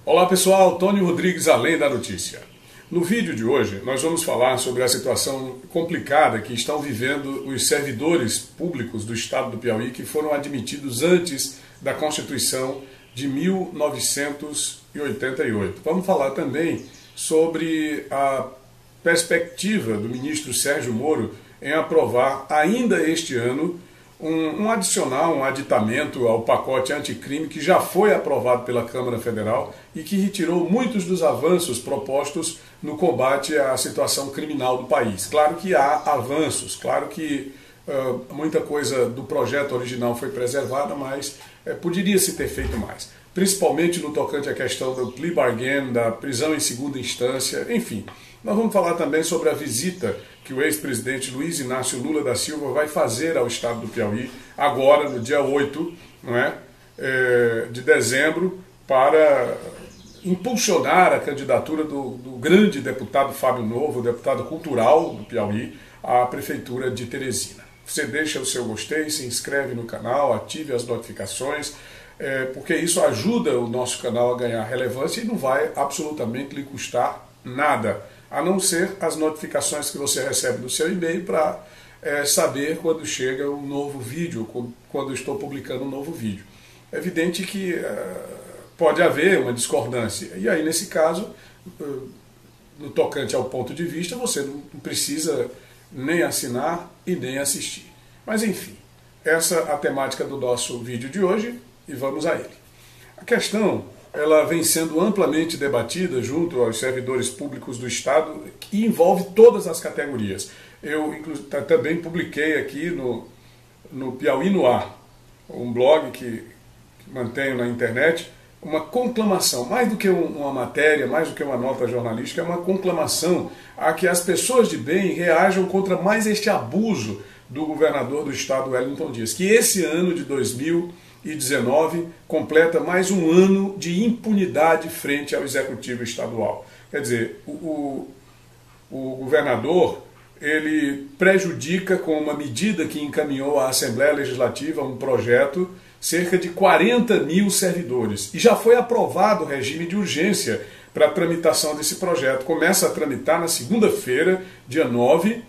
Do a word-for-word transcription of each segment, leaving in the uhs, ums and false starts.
Olá pessoal, Tônio Rodrigues, Além da Notícia. No vídeo de hoje nós vamos falar sobre a situação complicada que estão vivendo os servidores públicos do estado do Piauí que foram admitidos antes da Constituição de mil novecentos e oitenta e oito. Vamos falar também sobre a perspectiva do ministro Sérgio Moro em aprovar ainda este ano um, um adicional, um aditamento ao pacote anticrime que já foi aprovado pela Câmara Federal e que retirou muitos dos avanços propostos no combate à situação criminal do país. Claro que há avanços, claro que uh, muita coisa do projeto original foi preservada, mas uh, poderia-se ter feito mais. Principalmente no tocante à questão do plea bargain, da prisão em segunda instância, enfim. Nós vamos falar também sobre a visita que o ex-presidente Luiz Inácio Lula da Silva vai fazer ao estado do Piauí, agora no dia oito, não é, é, de dezembro, para impulsionar a candidatura do, do grande deputado Fábio Novo, deputado cultural do Piauí, à prefeitura de Teresina. Você deixa o seu gostei, se inscreve no canal, ative as notificações, é, porque isso ajuda o nosso canal a ganhar relevância e não vai absolutamente lhe custar nada, a não ser as notificações que você recebe no seu e-mail para é, saber quando chega um novo vídeo, quando estou publicando um novo vídeo. É evidente que é, pode haver uma discordância, e aí nesse caso, no tocante ao ponto de vista, você não precisa nem assinar e nem assistir. Mas enfim, essa é a temática do nosso vídeo de hoje e vamos a ele. A questão ela vem sendo amplamente debatida junto aos servidores públicos do Estado e envolve todas as categorias. Eu também publiquei aqui no, no Piauí no Ar, um blog que, que mantenho na internet, uma conclamação, mais do que uma matéria, mais do que uma nota jornalística, é uma conclamação a que as pessoas de bem reajam contra mais este abuso do governador do Estado, Wellington Dias, que esse ano de dois mil e dezenove completa mais um ano de impunidade frente ao Executivo Estadual. Quer dizer, o, o, o governador ele prejudica com uma medida que encaminhou à Assembleia Legislativa um projeto cerca de quarenta mil servidores. E já foi aprovado o regime de urgência para a tramitação desse projeto. Começa a tramitar na segunda-feira, dia nove,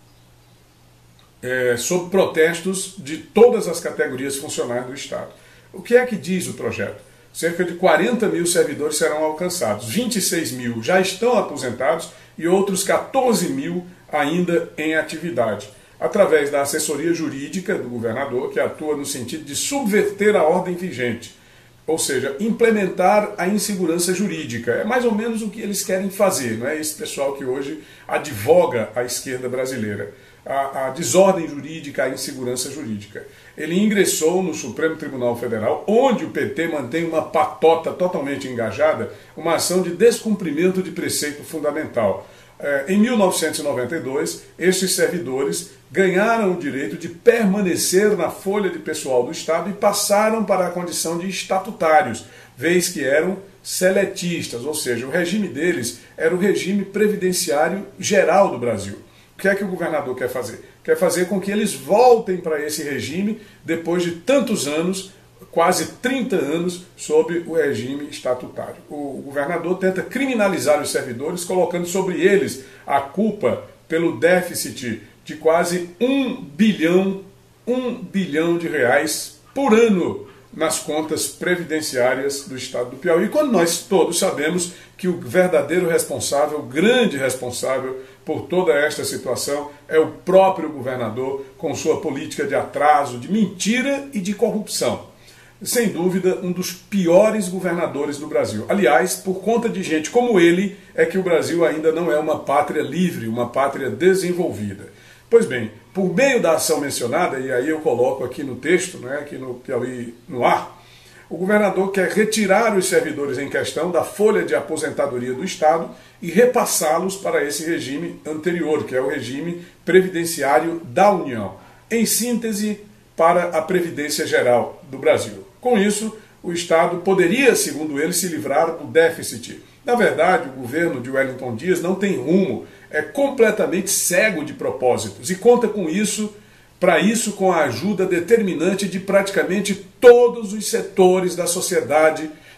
É, sob protestos de todas as categorias funcionais do Estado. O que é que diz o projeto? Cerca de quarenta mil servidores serão alcançados, vinte e seis mil já estão aposentados e outros quatorze mil ainda em atividade, através da assessoria jurídica do governador, que atua no sentido de subverter a ordem vigente, ou seja, implementar a insegurança jurídica. É mais ou menos o que eles querem fazer, não é esse pessoal que hoje advoga a esquerda brasileira. A, a desordem jurídica, a insegurança jurídica. Ele ingressou no Supremo Tribunal Federal, onde o P T mantém uma patota totalmente engajada, uma ação de descumprimento de preceito fundamental. É, em mil novecentos e noventa e dois, estes servidores ganharam o direito de permanecer na folha de pessoal do Estado e passaram para a condição de estatutários, vez que eram seletistas, ou seja, o regime deles era o regime previdenciário geral do Brasil. O que é que o governador quer fazer? Quer fazer com que eles voltem para esse regime depois de tantos anos, quase trinta anos, sob o regime estatutário. O governador tenta criminalizar os servidores, colocando sobre eles a culpa pelo déficit de quase um bilhão, um bilhão de reais por ano nas contas previdenciárias do Estado do Piauí, quando nós todos sabemos que o verdadeiro responsável, o grande responsável por toda esta situação é o próprio governador, com sua política de atraso, de mentira e de corrupção. Sem dúvida, um dos piores governadores do Brasil. Aliás, por conta de gente como ele, é que o Brasil ainda não é uma pátria livre, uma pátria desenvolvida. Pois bem, por meio da ação mencionada, e aí eu coloco aqui no texto, né, aqui no Piauí no Ar, o governador quer retirar os servidores em questão da folha de aposentadoria do Estado e repassá-los para esse regime anterior, que é o regime previdenciário da União. Em síntese, para a Previdência Geral do Brasil. Com isso, o Estado poderia, segundo ele, se livrar do déficit. Na verdade, o governo de Wellington Dias não tem rumo, é completamente cego de propósitos e conta com isso, para isso com a ajuda determinante de praticamente todos os setores da sociedade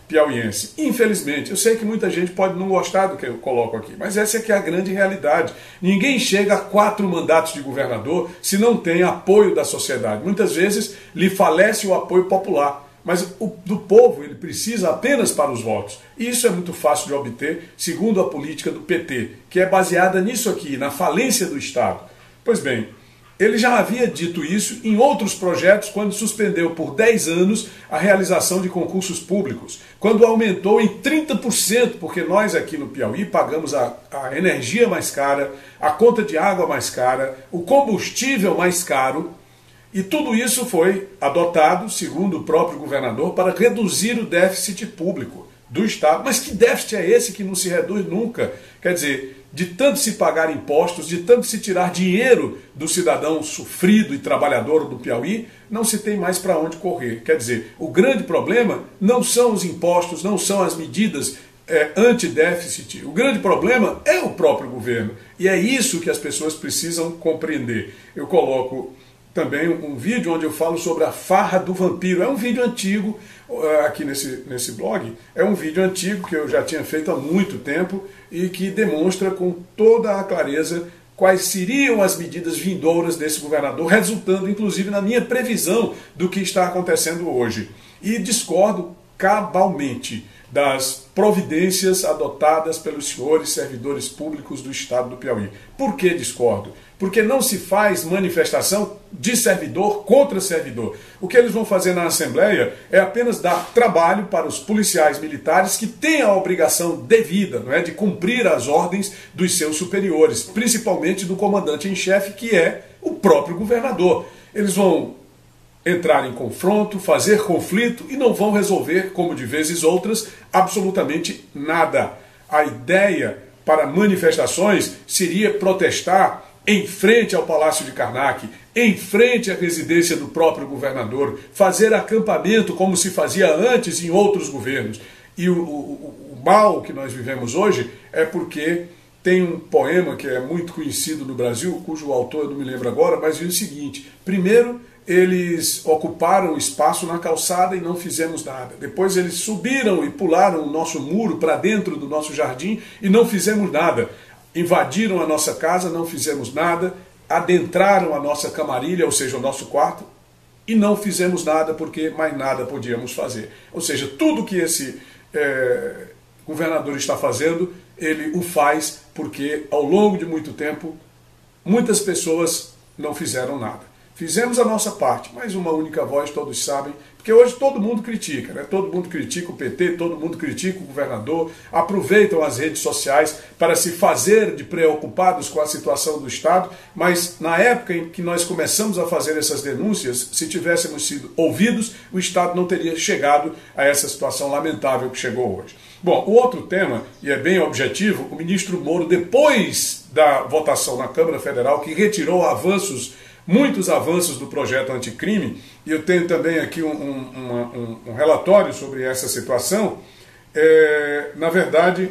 piauiense. Infelizmente, eu sei que muita gente pode não gostar do que eu coloco aqui, mas essa é que é a grande realidade. Ninguém chega a quatro mandatos de governador se não tem apoio da sociedade. Muitas vezes lhe falece o apoio popular, mas o do povo ele precisa apenas para os votos. E isso é muito fácil de obter, segundo a política do P T, que é baseada nisso aqui, na falência do Estado. Pois bem, ele já havia dito isso em outros projetos quando suspendeu por dez anos a realização de concursos públicos, quando aumentou em trinta por cento, porque nós aqui no Piauí pagamos a, a energia mais cara, a conta de água mais cara, o combustível mais caro, e tudo isso foi adotado, segundo o próprio governador, para reduzir o déficit público do Estado. Mas que déficit é esse que não se reduz nunca? Quer dizer, de tanto se pagar impostos, de tanto se tirar dinheiro do cidadão sofrido e trabalhador do Piauí, não se tem mais para onde correr. Quer dizer, o grande problema não são os impostos, não são as medidas é, anti-déficit. O grande problema é o próprio governo. E é isso que as pessoas precisam compreender. Eu coloco também um vídeo onde eu falo sobre a farra do vampiro. É um vídeo antigo, aqui nesse, nesse blog, é um vídeo antigo que eu já tinha feito há muito tempo e que demonstra com toda a clareza quais seriam as medidas vindouras desse governador, resultando inclusive na minha previsão do que está acontecendo hoje. E discordo cabalmente das providências adotadas pelos senhores servidores públicos do Estado do Piauí. Por que discordo? Porque não se faz manifestação de servidor contra servidor. O que eles vão fazer na Assembleia é apenas dar trabalho para os policiais militares que têm a obrigação devida, não é, de cumprir as ordens dos seus superiores, principalmente do comandante em chefe, que é o próprio governador. Eles vão entrar em confronto, fazer conflito e não vão resolver, como de vezes outras, absolutamente nada. A ideia para manifestações seria protestar em frente ao Palácio de Karnak, em frente à residência do próprio governador, fazer acampamento como se fazia antes em outros governos. E o, o, o mal que nós vivemos hoje é porque tem um poema que é muito conhecido no Brasil, cujo autor eu não me lembro agora, mas diz o seguinte: primeiro, eles ocuparam espaço na calçada e não fizemos nada. Depois eles subiram e pularam o nosso muro para dentro do nosso jardim e não fizemos nada. Invadiram a nossa casa, não fizemos nada. Adentraram a nossa camarilha, ou seja, o nosso quarto, e não fizemos nada porque mais nada podíamos fazer. Ou seja, tudo que esse é, governador está fazendo, ele o faz porque ao longo de muito tempo muitas pessoas não fizeram nada. Fizemos a nossa parte, mas uma única voz, todos sabem, porque hoje todo mundo critica, né? Todo mundo critica o P T, todo mundo critica o governador, aproveitam as redes sociais para se fazer de preocupados com a situação do Estado, mas na época em que nós começamos a fazer essas denúncias, se tivéssemos sido ouvidos, o Estado não teria chegado a essa situação lamentável que chegou hoje. Bom, o outro tema, e é bem objetivo, o ministro Moro, depois da votação na Câmara Federal, que retirou avanços muitos avanços do projeto anticrime, e eu tenho também aqui um, um, um, um relatório sobre essa situação. É, na verdade,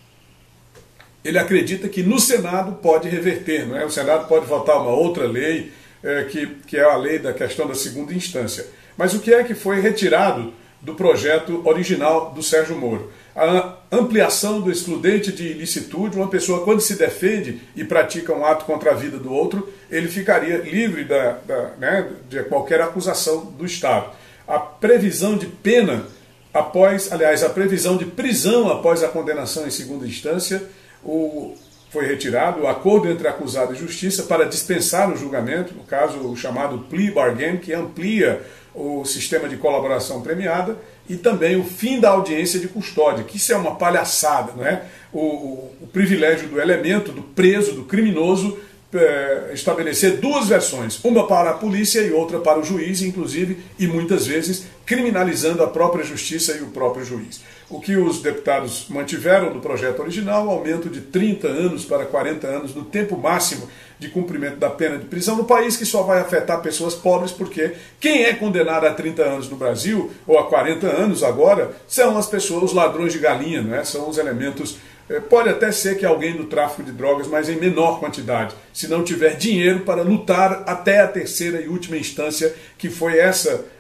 ele acredita que no Senado pode reverter, não é? O Senado pode votar uma outra lei, é, que, que é a lei da questão da segunda instância. Mas o que é que foi retirado do projeto original do Sérgio Moro? A ampliação do excludente de ilicitude. Uma pessoa, quando se defende e pratica um ato contra a vida do outro, ele ficaria livre da, da, né, de qualquer acusação do Estado. A previsão de pena após, aliás, a previsão de prisão após a condenação em segunda instância, o, foi retirado o acordo entre acusado e justiça para dispensar o julgamento, no caso o chamado plea bargain, que amplia o sistema de colaboração premiada, e também o fim da audiência de custódia, que isso é uma palhaçada, não é? O, o, o privilégio do elemento, do preso, do criminoso, é, estabelecer duas versões, uma para a polícia e outra para o juiz, inclusive, e muitas vezes criminalizando a própria justiça e o próprio juiz. O que os deputados mantiveram do projeto original, aumento de trinta anos para quarenta anos no tempo máximo de cumprimento da pena de prisão no país, que só vai afetar pessoas pobres, porque quem é condenado a trinta anos no Brasil, ou a quarenta anos agora, são as pessoas, os ladrões de galinha, não é? São os elementos. Pode até ser que alguém do tráfico de drogas, mas em menor quantidade, se não tiver dinheiro para lutar até a terceira e última instância, que foi essa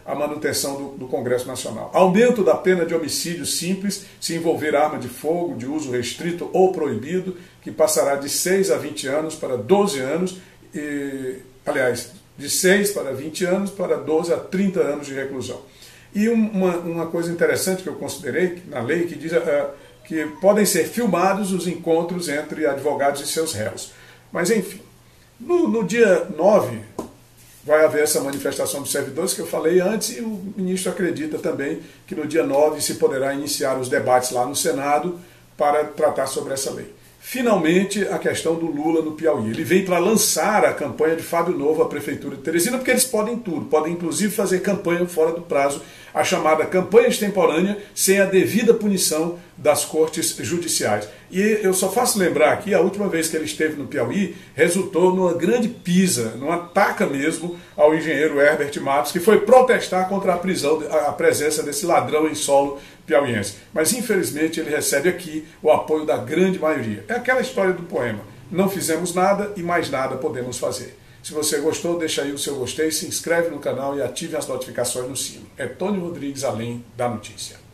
a manutenção do, do Congresso Nacional. Aumento da pena de homicídio simples, se envolver arma de fogo de uso restrito ou proibido, que passará de seis a vinte anos para doze anos, e, aliás, de seis para vinte anos para doze a trinta anos de reclusão. E uma, uma coisa interessante que eu considerei na lei, que diz uh, que podem ser filmados os encontros entre advogados e seus réus. Mas, enfim, no, no dia nove vai haver essa manifestação dos servidores que eu falei antes, e o ministro acredita também que no dia nove se poderá iniciar os debates lá no Senado para tratar sobre essa lei. Finalmente, a questão do Lula no Piauí. Ele vem para lançar a campanha de Fábio Novo à Prefeitura de Teresina, porque eles podem tudo, podem inclusive fazer campanha fora do prazo, a chamada campanha extemporânea, sem a devida punição das cortes judiciais. E eu só faço lembrar aqui, a última vez que ele esteve no Piauí, resultou numa grande pisa, numa taca mesmo ao engenheiro Herbert Matos, que foi protestar contra a prisão, a presença desse ladrão em solo piauiense. Mas infelizmente ele recebe aqui o apoio da grande maioria. É aquela história do poema: não fizemos nada e mais nada podemos fazer. Se você gostou, deixa aí o seu gostei, se inscreve no canal e ative as notificações no sino. É Tony Rodrigues, Além da Notícia.